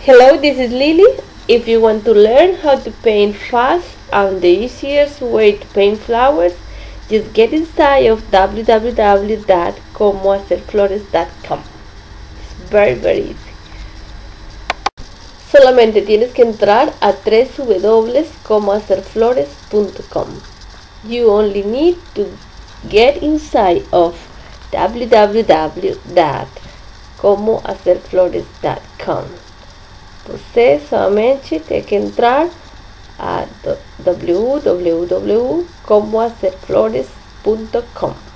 Hello, this is Lily. If you want to learn how to paint fast and the easiest way to paint flowers, just get inside of www.comohacerflores.com. It's very easy. Solamente tienes que entrar a www.comohacerflores.com. You only need to get inside of www.comohacerflores.com. Você somente tem que entrar a www.comohacerflores.com.